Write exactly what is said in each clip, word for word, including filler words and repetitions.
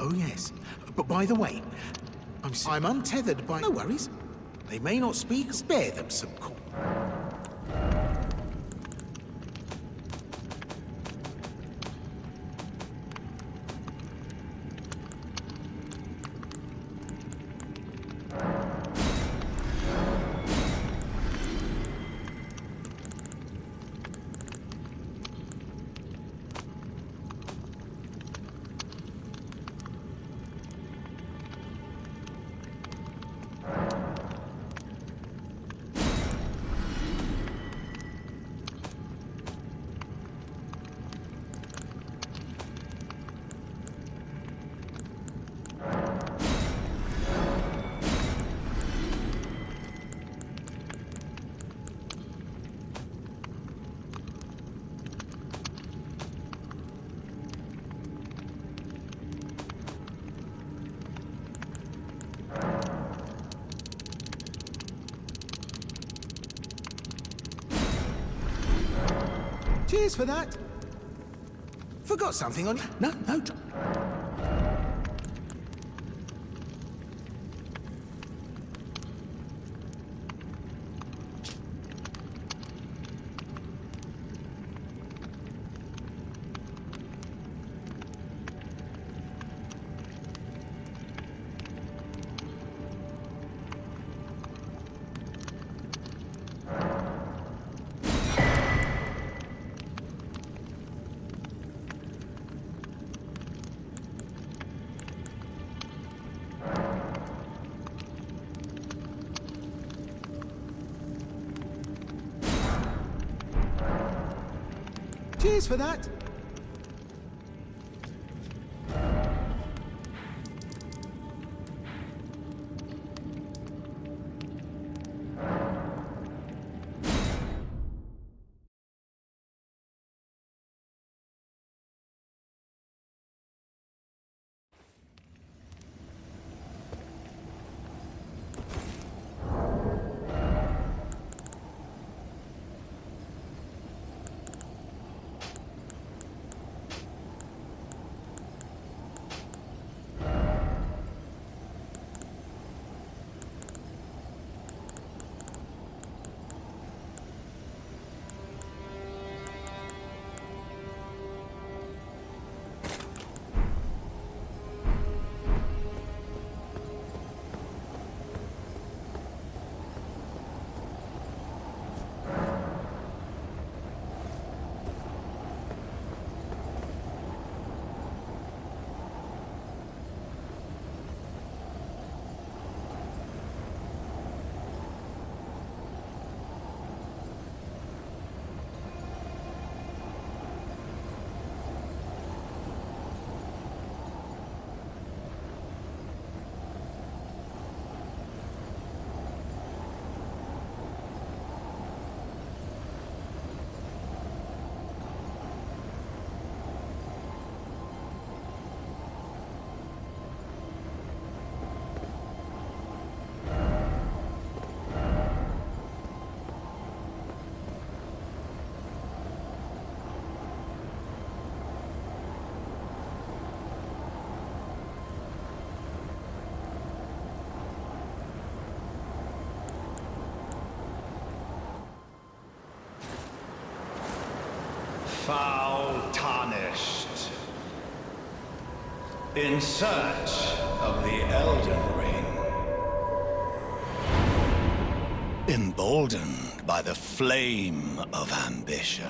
Oh, yes. But by the way, I'm, s- I'm untethered by... No worries. They may not speak. Spare them some call. Cheers for that. Forgot something on... No, no. Cheers for that. Foul tarnished. In search of the Elden Ring. Emboldened by the flame of ambition.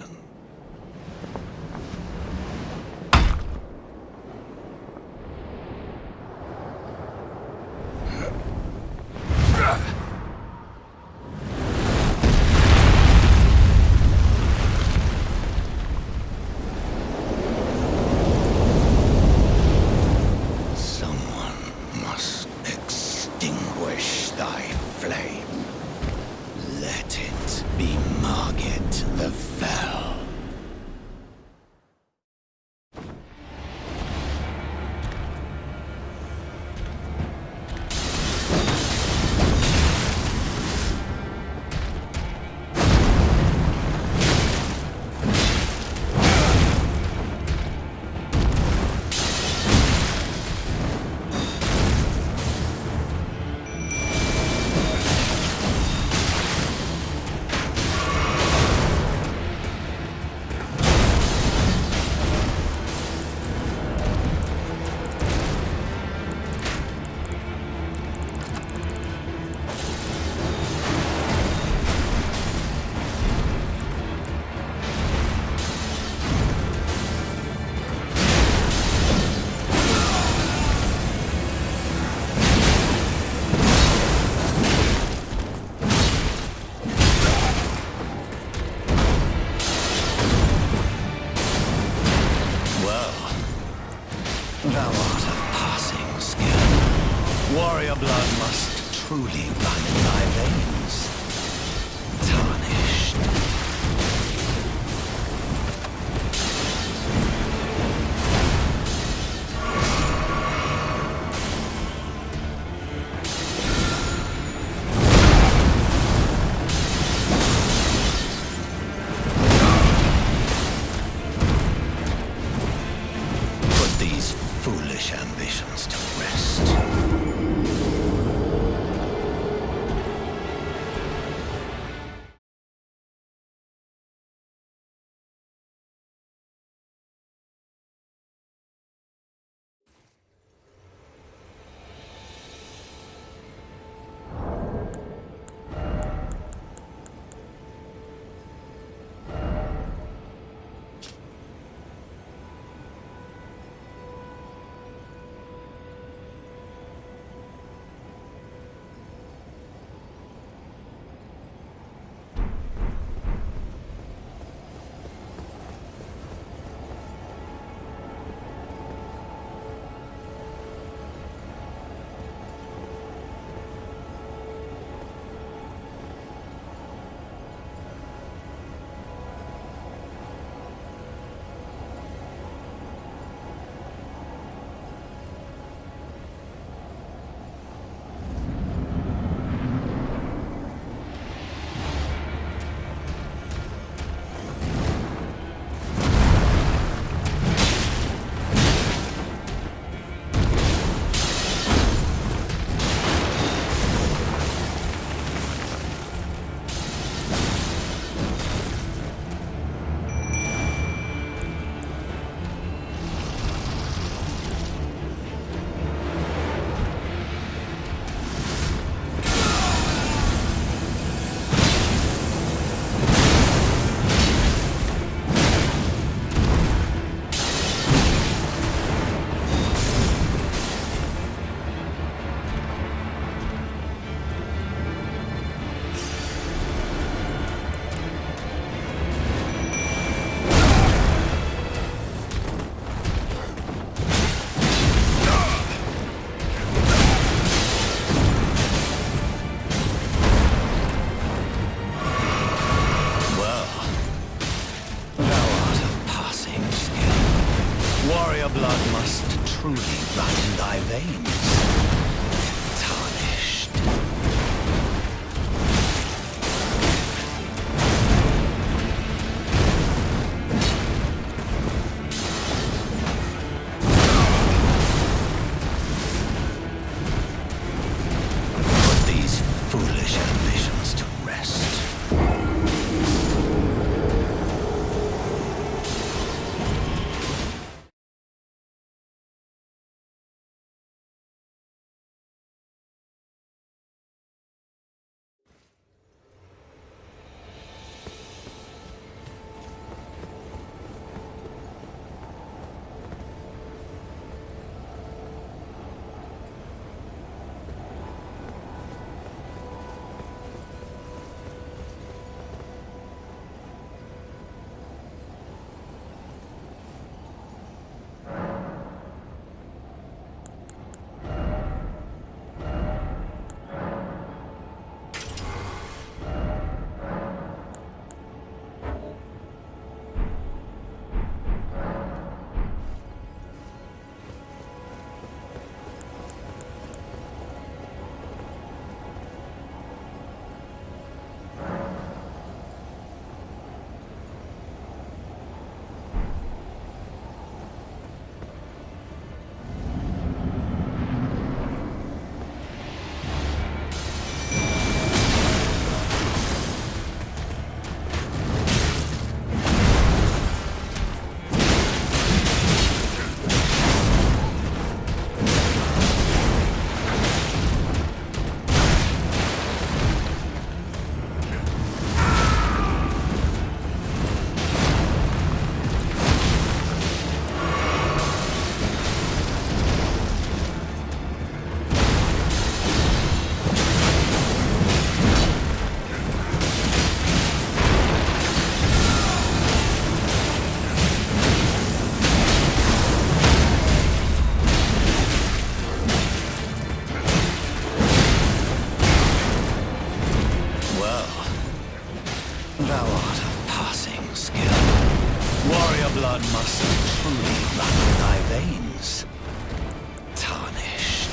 blood must truly run in thy veins. Tarnished.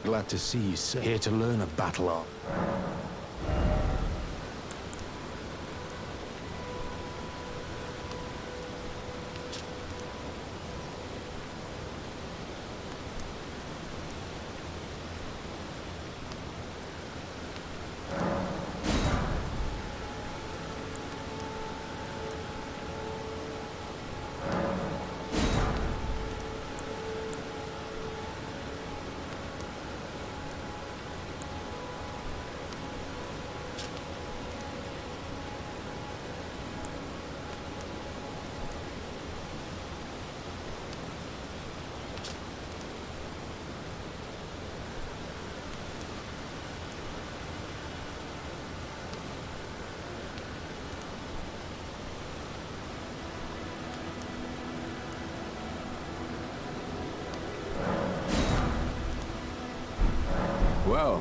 Glad to see you, sir. Here to learn a battle art. Well.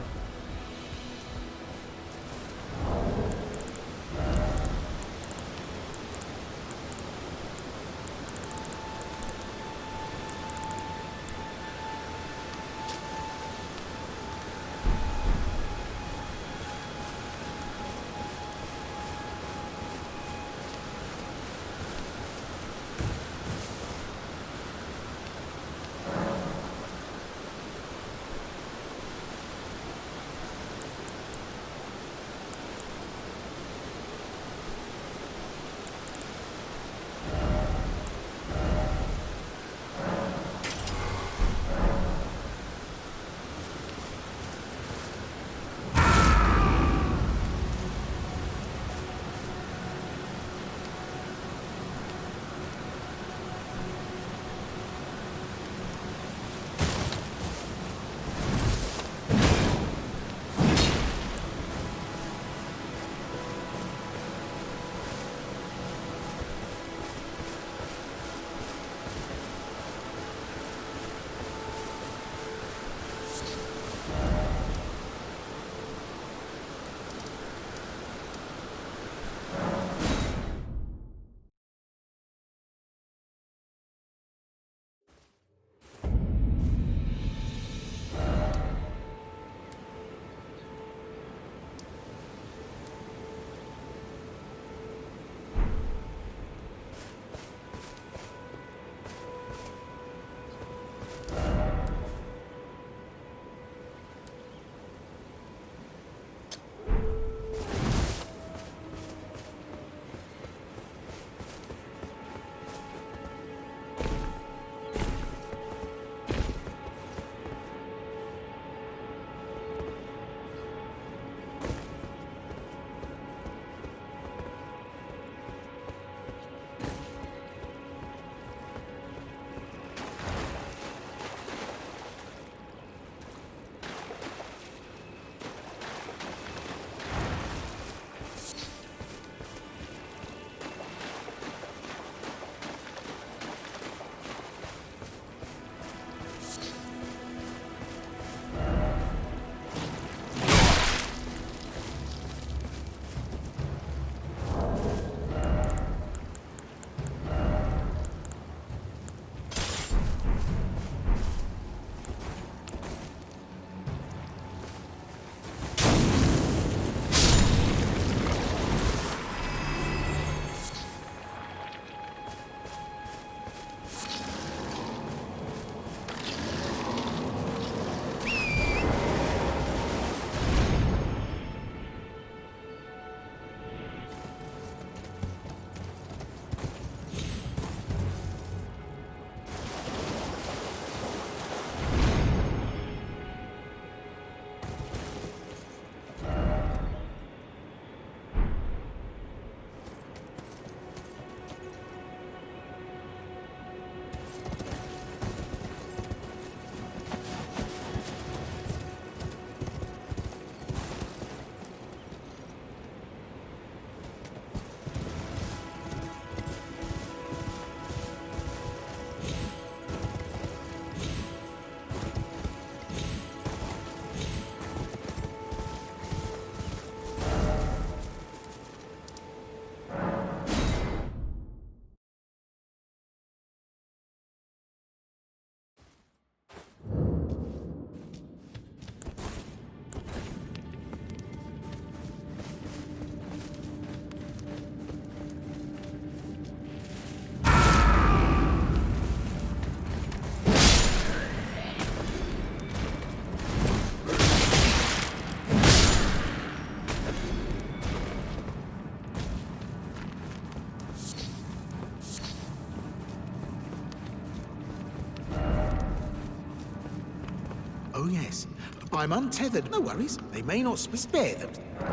Oh, yes. I'm untethered. No worries. They may not sp- spare them.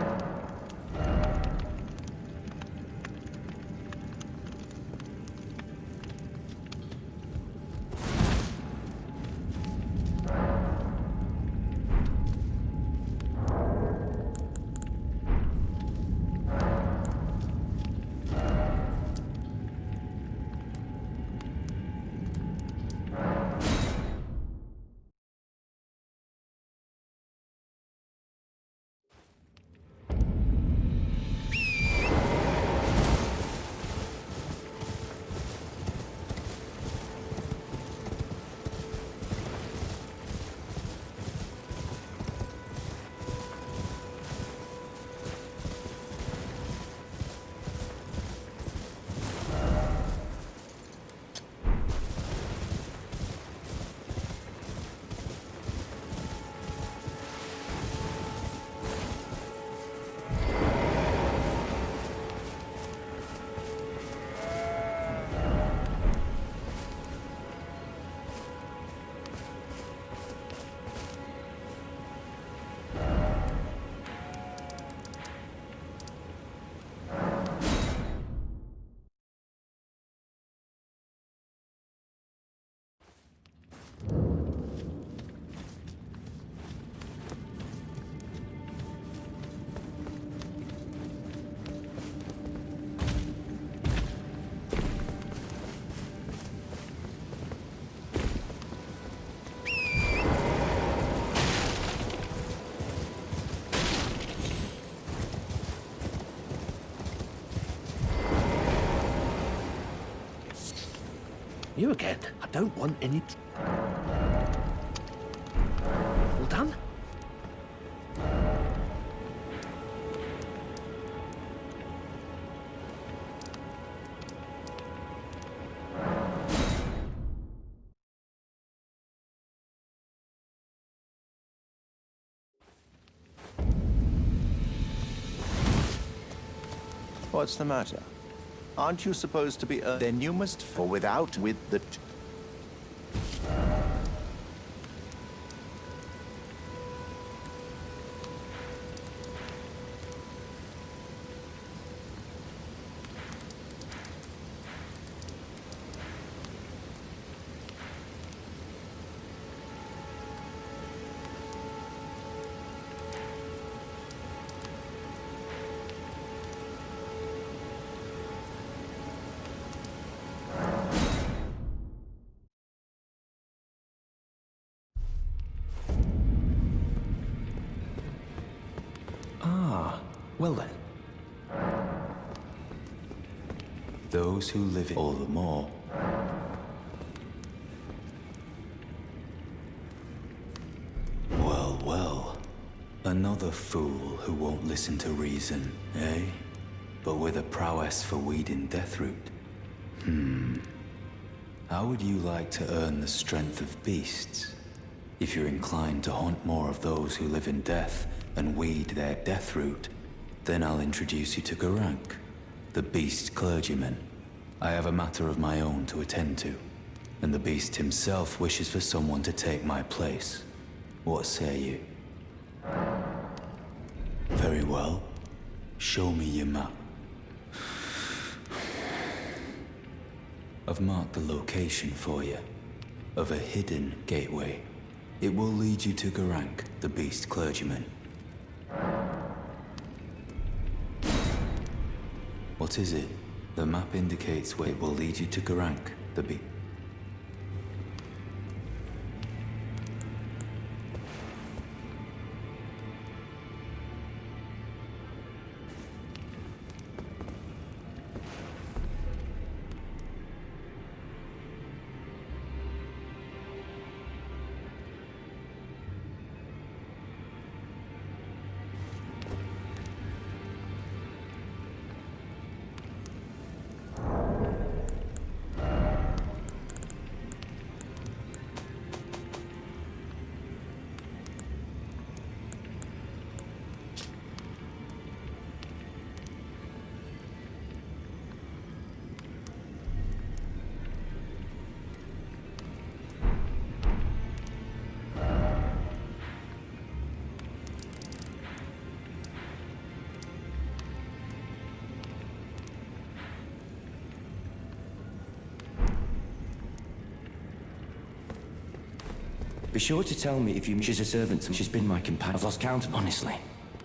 You again. I don't want any... All done? What's the matter? Aren't you supposed to be... Uh, then you must for without with the... T Well then. Those who live in all the more. Well, well. Another fool who won't listen to reason, eh? But with a prowess for weeding Deathroot. Hmm. How would you like to earn the strength of beasts? If you're inclined to haunt more of those who live in death and weed their Deathroot, then I'll introduce you to Gurranq, the Beast Clergyman. I have a matter of my own to attend to, and the Beast himself wishes for someone to take my place. What say you? Very well. Show me your map. I've marked the location for you, of a hidden gateway. It will lead you to Gurranq, the Beast Clergyman. What is it? The map indicates where it will lead you to Gurranq, the Beast. Be sure to tell me if you... She's a servant. She's been my companion. I've lost count, honestly.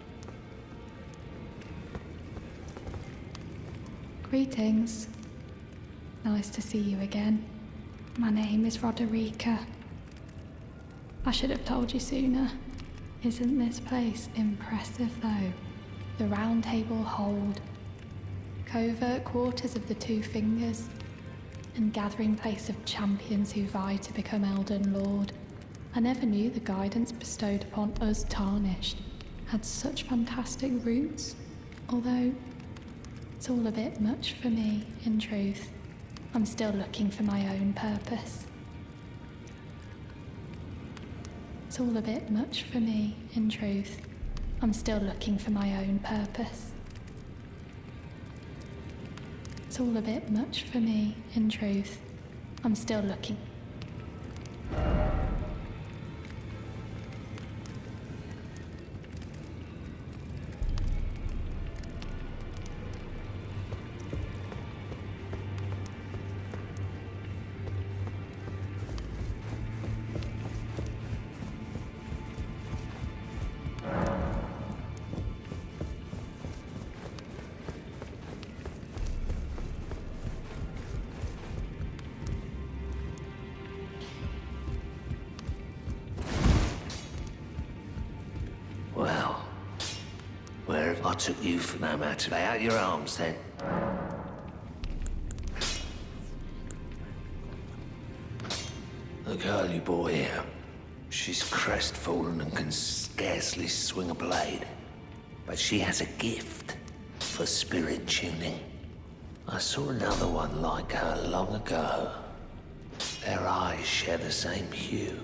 Greetings. Nice to see you again. My name is Roderica. I should have told you sooner. Isn't this place impressive, though? The Round Table Hold, covert quarters of the Two Fingers, and gathering place of champions who vie to become Elden Lord. I never knew the guidance bestowed upon us Tarnished had such fantastic roots, although it's all a bit much for me, in truth. I'm still looking for my own purpose. It's all a bit much for me, in truth. I'm still looking for my own purpose. It's all a bit much for me, in truth. I'm still looking. I took you for no matter. Lay out your arms, then. The girl you brought here, she's crestfallen and can scarcely swing a blade. But she has a gift for spirit tuning. I saw another one like her long ago. Their eyes share the same hue.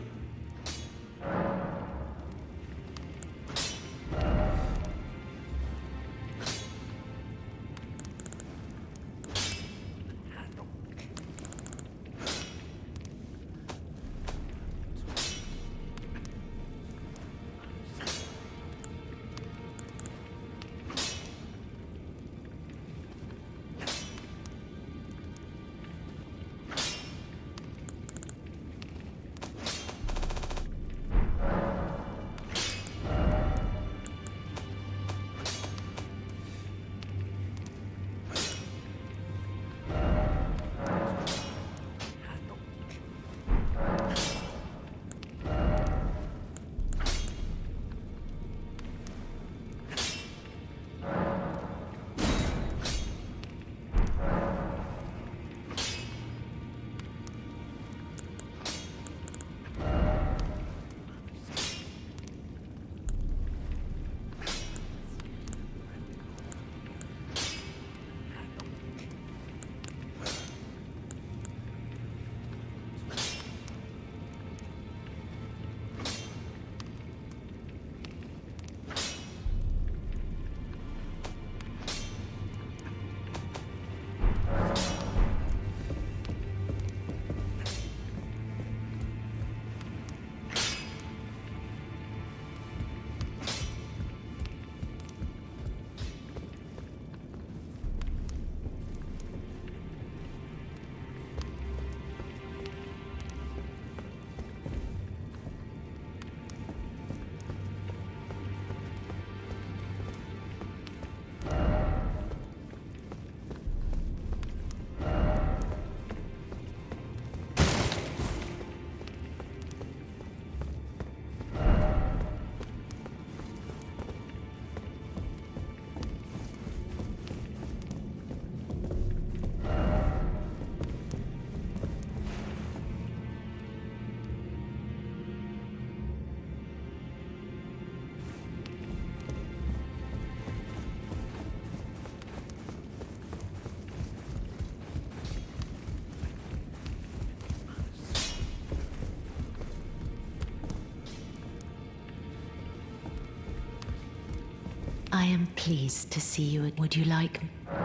I am pleased to see you. Would you like...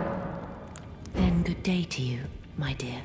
Then good day to you, my dear.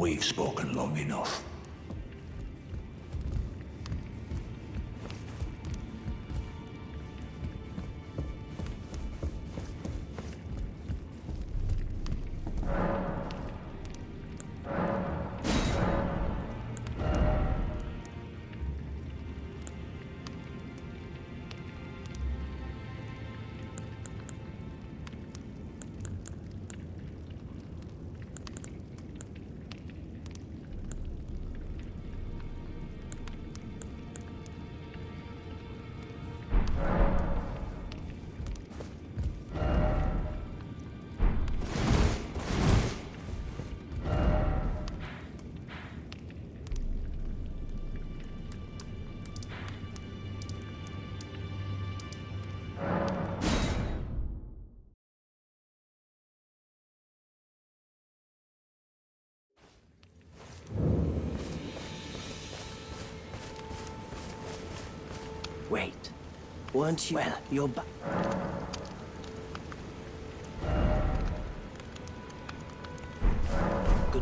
We've spoken long enough. Wait, weren't you? Well, you're back. Good.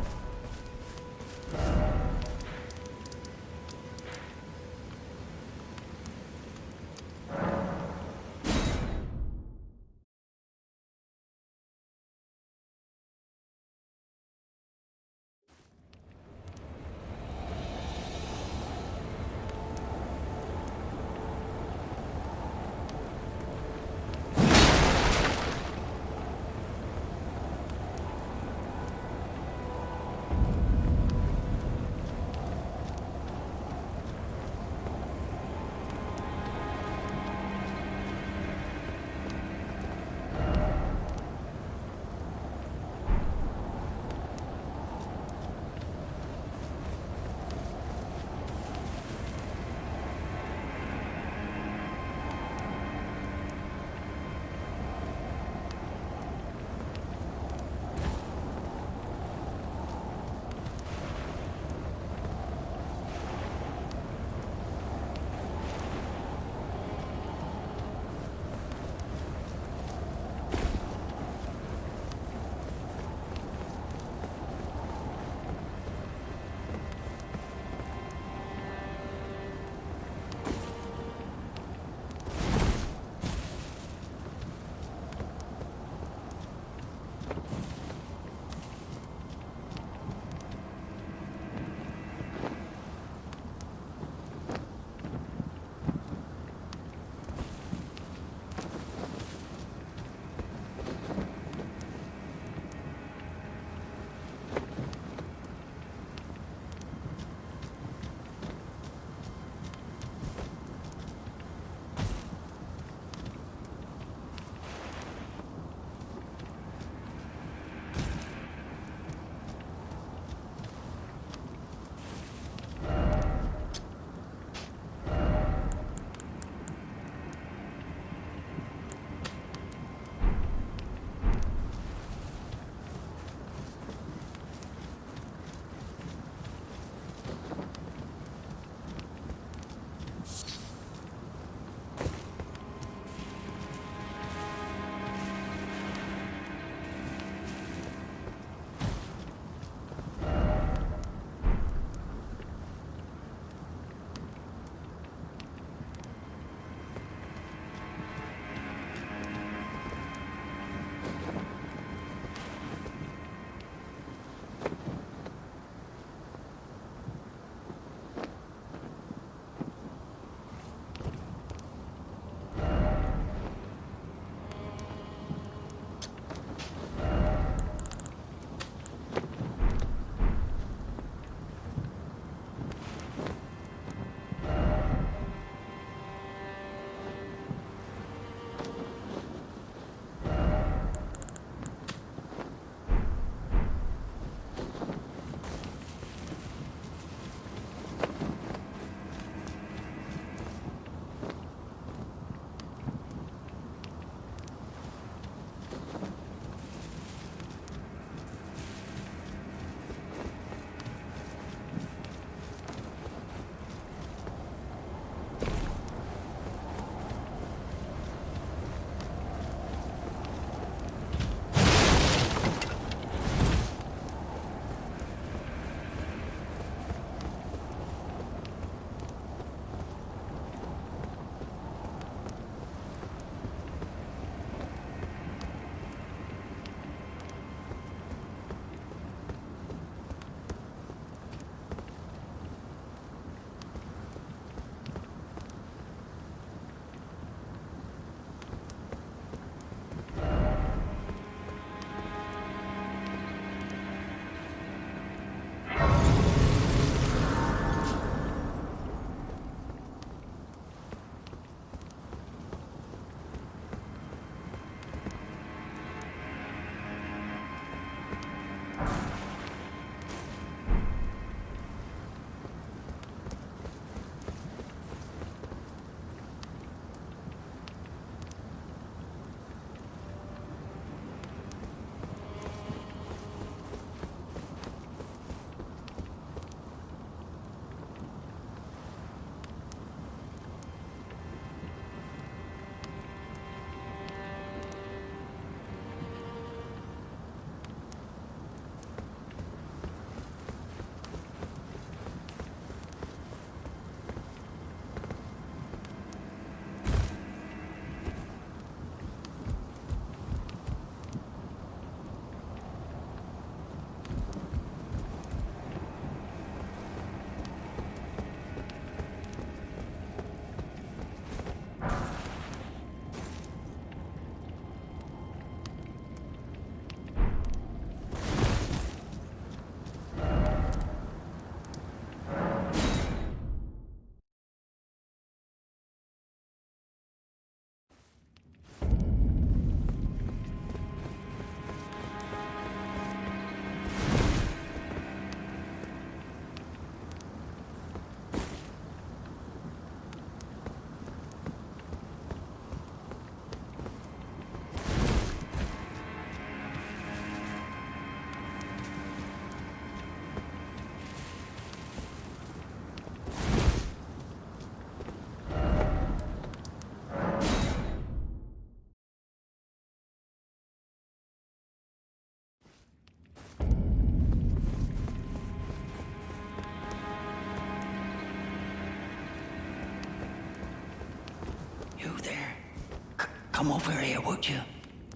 come over here, would you?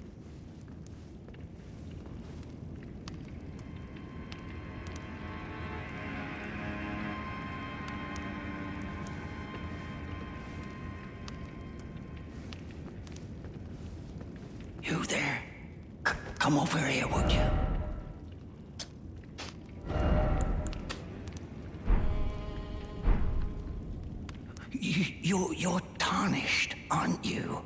You there? C- come over here, would you? You, you're, you're tarnished, aren't you?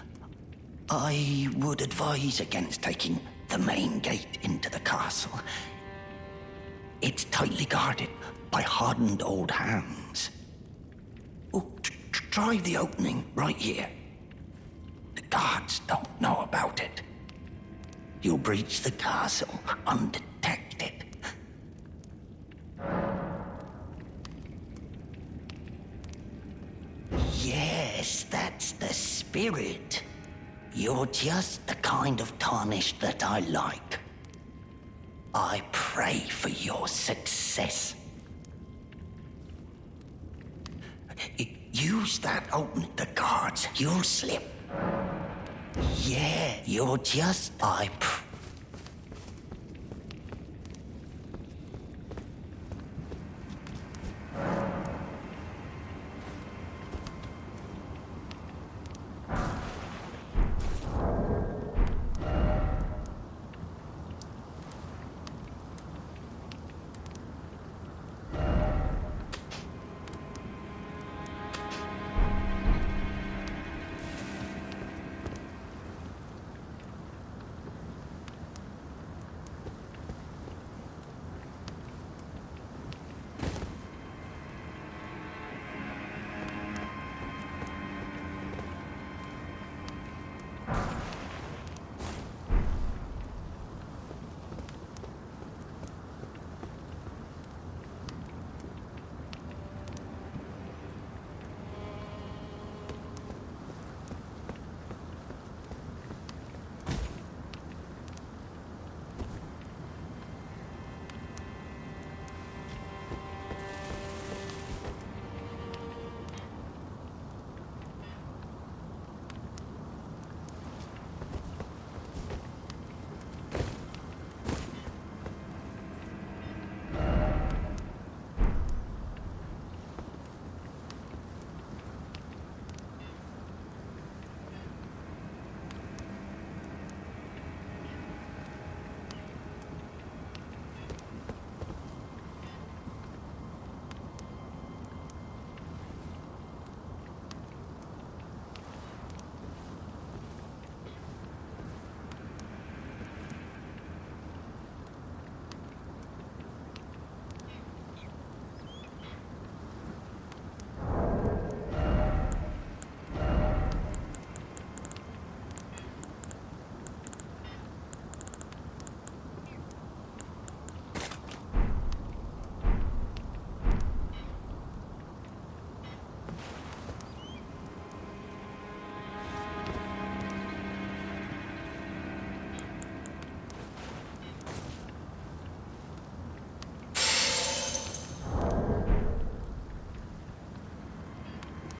I would advise against taking the main gate into the castle. It's tightly guarded by hardened old hands. Oh, t- t- try the opening right here. The guards don't know about it. You'll breach the castle undetected. Yes, that's the spirit. You're just the kind of tarnished that I like. I pray for your success. Use that opening, the guards. You'll slip. Yeah, you're just... I pray